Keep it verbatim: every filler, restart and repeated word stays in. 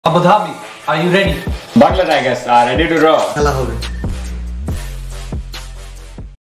Abu Dhabi, are you ready? Butler Tigers are ready to roll. খেলা হবে।